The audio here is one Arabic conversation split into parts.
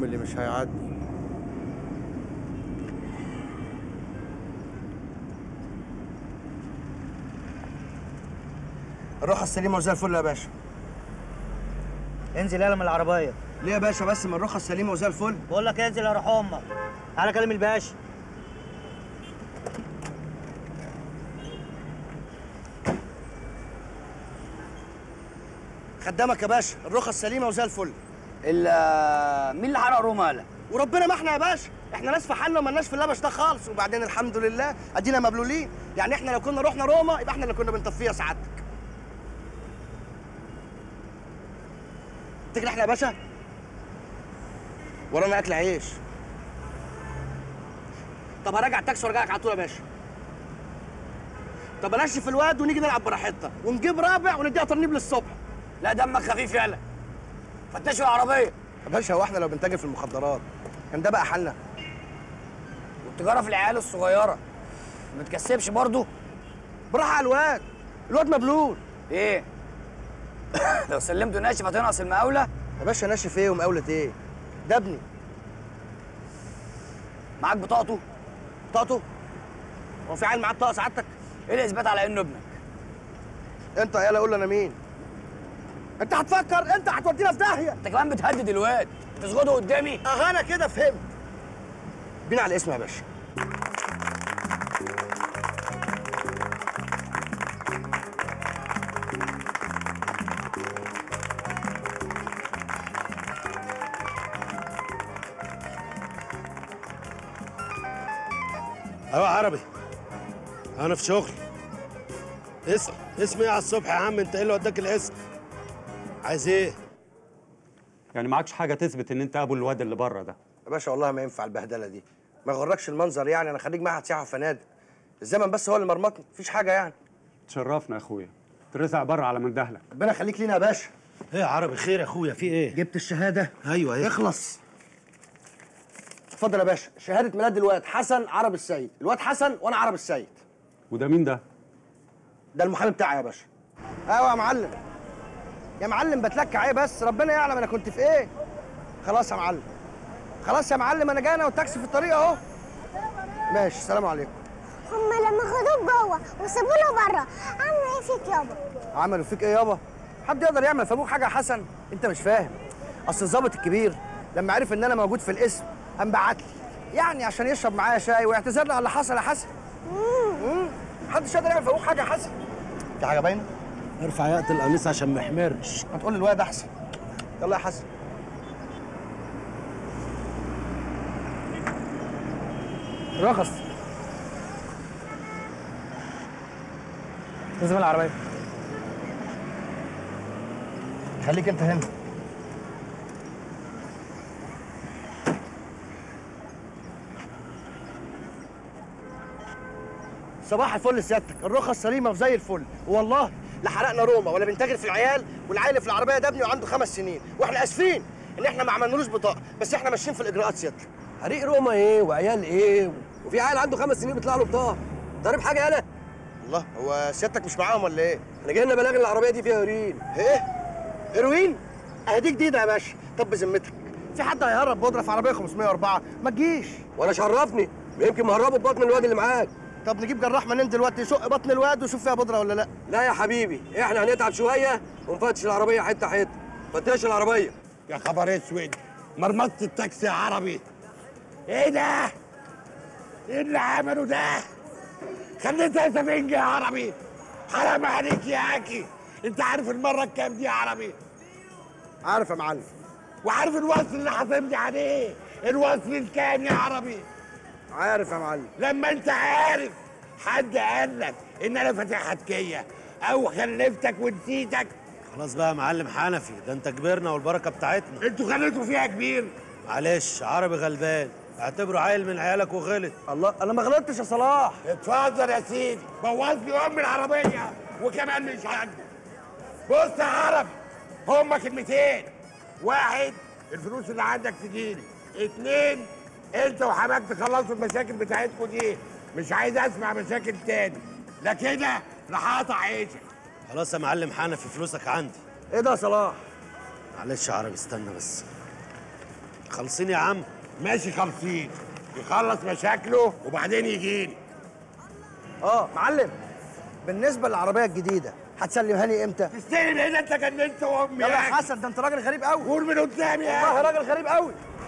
اليوم اللي مش هيعدي. الروحة السليمة وزي الفل يا باشا. انزل يلا من العربية. ليه يا باشا بس؟ من الروحة السليمة وزي الفل. بقول لك انزل يا روح امك. تعالى كلم الباشا. خدامك يا باشا، الروحة السليمة وزي الفل. مين اللي حرق رمالة؟ وربنا ما احنا يا باشا، احنا ناس في حالنا ومالناش في اللبش ده خالص، وبعدين الحمد لله ادينا مبلولين، يعني احنا لو كنا رحنا روما يبقى احنا اللي كنا بنطفيها سعادتك. تيجي احنا يا باشا؟ ورانا اكل عيش. طب هراجع التاكسي وارجع لك على طول يا باشا. طب انشف الواد ونيجي نلعب براحتنا ونجيب رابع ونديها ترنيب للصبح. لا دمك خفيف يالا. فتشوا العربية. يا باشا هو احنا لو بنتاجر في المخدرات كان ده بقى حالنا؟ والتجارة في العيال الصغيرة ما بتكسبش برضه؟ براحة على الواد، الواد مبلول. ايه؟ لو سلمته ناشف هتنقص المقاولة؟ يا باشا ناشف ايه ومقاولة ايه؟ ده ابني. معاك بطاقته؟ بطاقته؟ هو في عيل معاه بطاقة سعادتك؟ ايه الإثبات على إنه ابنك؟ انت يالا قول لي انا مين؟ انت هتفكر انت هتودينا في داهية. انت كمان بتهدد الواد، تسجده قدامي؟ انا كده فهمت. بينا على الاسم يا باشا. ايوه عربي، انا في شغل. اسم ايه على الصبح يا عم؟ انت ايه اللي وداك الاسم؟ عايز ايه؟ يعني معكش حاجه تثبت ان انت ابو الواد اللي بره ده؟ يا باشا والله ما ينفع البهدله دي، ما يغركش المنظر، يعني انا خريج معهد سياحه وفنادق، الزمن بس هو اللي مرمطني، مفيش حاجه يعني. تشرفنا يا اخويا، ترزع بره على مندهلك. ربنا يخليك لينا يا باشا. ايه يا عربي خير يا اخويا، في ايه؟ جبت الشهاده؟ ايوه ايه؟ اخلص. اتفضل يا باشا، شهاده ميلاد الواد حسن عرب السيد، الواد حسن وانا عرب السيد. وده مين ده؟ ده المحامي بتاعي يا باشا. ايوه يا معلم. يا معلم بتلكع ايه بس، ربنا يعلم انا كنت في ايه. خلاص يا معلم، خلاص يا معلم، انا جاي انا والتاكسي في الطريق اهو. ماشي، السلام عليكم. هما لما خدوك جوه وسابونا بره عملوا ايه فيك يابا؟ عملوا فيك ايه يابا؟ حد يقدر يعمل في ابوك حاجه يا حسن؟ انت مش فاهم. اصل الظابط الكبير لما عرف ان انا موجود في القسم قام بعت لي، يعني عشان يشرب معايا شاي ويعتذر لي على اللي حصل يا حسن. محدش يقدر يعمل في ابوك حاجه يا حسن. في حاجه باينه؟ ارفع ياقة القميص عشان ما يحمرش. ما تقول للواد احسن. يلا يا حسن. رخص. لازم العربيه. خليك انت هنا. صباح الفل سيادتك، الرخص سليمه وزي الفل، والله لا حرقنا روما ولا بنتاجر في العيال، والعيل اللي في العربيه ده ابني وعنده 5 سنين، واحنا اسفين ان احنا ما عملنالوش بطاقه، بس احنا ماشيين في الاجراءات سيادتك. حريق روما ايه وعيال ايه وفي عيل عنده 5 سنين بيطلع له بطاقه؟ ضارب حاجه انا؟ الله، هو سيادتك مش معاهم ولا ايه؟ احنا جاي لنا بلاغ ان العربيه دي فيها هيروين. ايه؟ هيروين؟ اهي دي جديده يا باشا. طب بذمتك في حد هيهرب بودره في عربيه 504؟ ما تجيش. وانا شرفني، يمكن مهربه ببطن الواد اللي معاك. طب نجيب جراح منين دلوقتي يشق بطن الواد ويشوف فيها بودره ولا لا؟ لا يا حبيبي، احنا هنتعب شويه ونفتش العربيه حته حته. فتش العربيه. يا خبر اسود، مرمطة التاكسي يا عربي. ايه ده؟ ايه اللي عمله ده؟ خليتها سفنجة يا عربي. حرام عليك يا اكي، انت عارف المره الكام دي يا عربي؟ عارف يا معلم. وعارف الوصل اللي حاسبني عليه، الوصل الكام يا عربي؟ عارف يا معلم. لما انت عارف، حد قال لك ان انا فاتح حتكيه او خلفتك ونسيتك؟ خلاص بقى يا معلم حنفي، ده انت كبرنا والبركه بتاعتنا. انتوا خليتوا فيها كبير. معلش عربي غلبان، اعتبره عيل من عيالك وغلط. الله، انا ما غلطتش يا صلاح. اتفضل يا سيدي، بوظ لي ام العربيه وكمان مش عندي. بص يا عربي، هما كلمتين: واحد، الفلوس اللي عندك تجيلي. اتنين، انت وحماك تخلصوا المشاكل بتاعتكم دي. مش عايز اسمع مشاكل تاني، لا كده لا هقطع عيشك. خلاص يا معلم حنفي، فلوسك عندي. ايه ده يا صلاح؟ معلش يا عربي استنى بس. خلصين يا عم. ماشي خالصين، يخلص مشاكله وبعدين يجيني. معلم، بالنسبه للعربيه الجديده هتسلمها لي امتى؟ تستلم هنا، انت جننت وامي. يلا يا حسن، ده انت راجل غريب قوي. قول من قدامي يا والله راجل غريب قوي.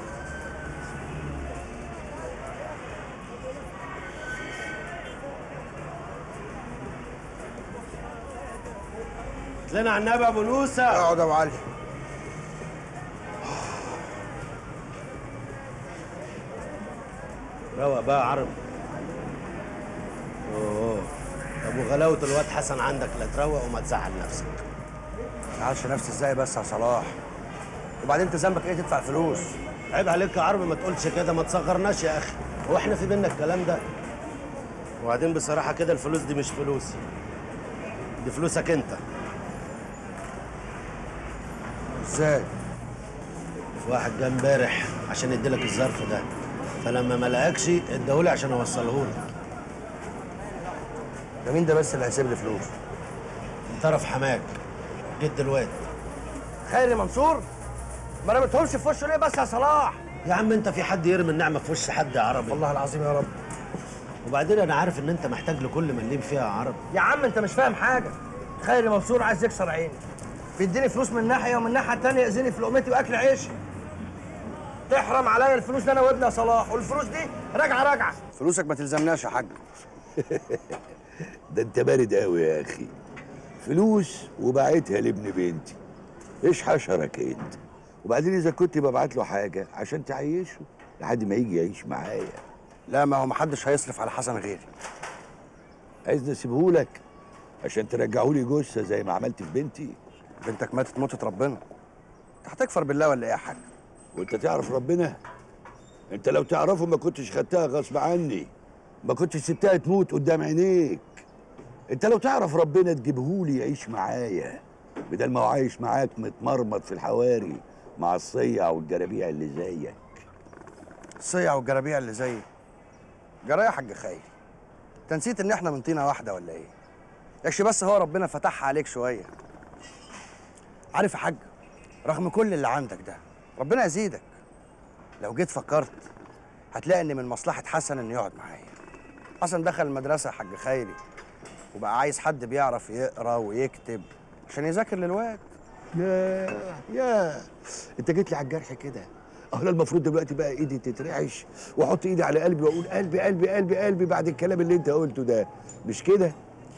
طلعنا على النبي ابو نوسه. اقعد يا ابو علي. روق بقى يا عربي. اوه، ابو غلاوه الواد حسن عندك، لا تروق وما تزعل نفسك. ما تزعلش نفسي ازاي بس يا صلاح؟ وبعدين انت ذنبك ايه تدفع الفلوس؟ عيب عليك يا عربي، ما تقولش كده، ما تصغرناش يا اخي. هو احنا في بينا الكلام ده؟ وبعدين بصراحه كده الفلوس دي مش فلوسي، دي فلوسك انت. ازاي؟ في واحد جه امبارح عشان يديلك الظرف ده، فلما ما لقاكش اداهولي عشان اوصلهولك. ده مين ده بس اللي هيسيب لي فلوس؟ من طرف حماك جد الواد. خيري منصور؟ ما رميتهمش في وشه ليه بس يا صلاح؟ يا عم انت في حد يرمي النعمه في وش حد يا عربي؟ والله العظيم يا رب. وبعدين انا عارف ان انت محتاج لكل مليم فيها يا عربي. يا عم انت مش فاهم حاجه. خيري منصور عايز يكسر عيني، بيديني فلوس من ناحيه ومن الناحيه الثانيه يأذيني في لقمتي واكل عيشي. تحرم عليا الفلوس دي انا وابني يا صلاح، والفلوس دي راجعه. فلوسك ما تلزمناش يا حاج. ده انت بارد قوي يا اخي. فلوس وبعتها لابن بنتي، ايش حشرك انت؟ وبعدين اذا كنت ببعت له حاجه عشان تعيشه لحد ما يجي يعيش معايا. لا، ما هو محدش هيصرف على حسن غيري. عايزني اسيبهولك عشان ترجعهولي جثه زي ما عملت في بنتي؟ بنتك ماتت موتة ربنا، انت هتكفر بالله ولا ايه يا حاج؟ وانت تعرف ربنا؟ انت لو تعرفه ما كنتش خدتها غصب عني، ما كنتش سبتها تموت قدام عينيك. انت لو تعرف ربنا تجيبهولي يعيش معايا بدل ما هو عايش معاك متمرمط في الحواري مع الصيع والجرابيع اللي زيك. الصيع والجرابيع اللي زيي؟ جرى يا حاج خيري، انت نسيت ان احنا من طينه واحده ولا ايه؟ يكش بس هو ربنا فتحها عليك شويه. عارف يا حاج، رغم كل اللي عندك ده ربنا يزيدك. لو جيت فكرت هتلاقي ان من مصلحه حسن انه يقعد معايا. حسن دخل المدرسه يا حاج خيري وبقى عايز حد بيعرف يقرا ويكتب عشان يذاكر للواد. يا انت جيت لي على الجرح كده. انا المفروض دلوقتي بقى ايدي تترعش واحط ايدي على قلبي واقول قلبي قلبي قلبي قلبي بعد الكلام اللي انت قلته ده، مش كده؟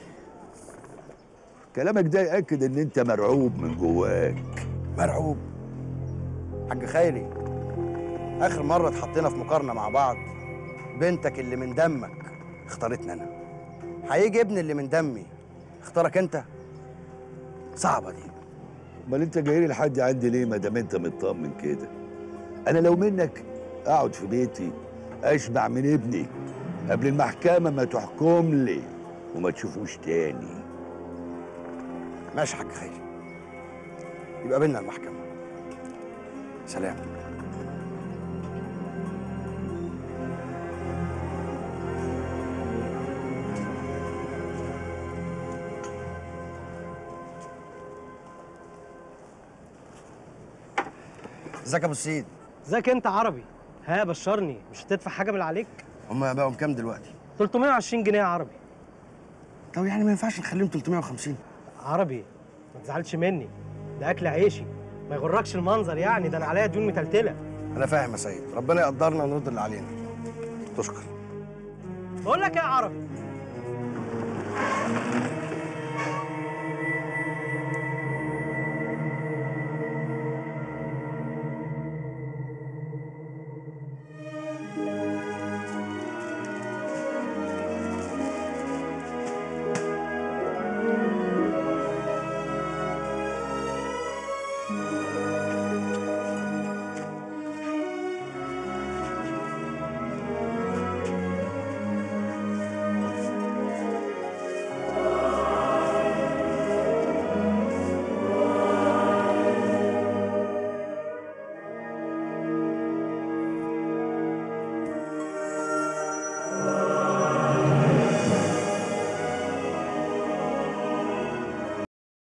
كلامك ده يأكد ان انت مرعوب من جواك. مرعوب؟ حاج خيري، اخر مره اتحطينا في مقارنه مع بعض بنتك اللي من دمك اختارتني انا، هيجي ابني اللي من دمي اختارك انت؟ صعبه دي. امال انت جاي لي لحد عندي ليه ما دام انت مطمن كده؟ انا لو منك اقعد في بيتي اشبع من ابني قبل المحكمه ما تحكم لي وما تشوفوش تاني. ماشي يا حاج خيري، يبقى بينا المحكمه. سلام. ازيك يا ابو السيد؟ ازيك انت عربي؟ ها بشرني، مش هتدفع حاجه من اللي عليك؟ هم بقوا كام دلوقتي؟ 320 جنيه يا عربي. طب يعني ما ينفعش نخليهم 350؟ عربي ما تزعلش مني، ده اكل عيشي، ما يغركش المنظر يعني، ده انا عليا ديون متلتله. انا فاهم يا سيد، ربنا يقدرنا ونرد اللي علينا. تشكر. بقول لك ايه يا عربي؟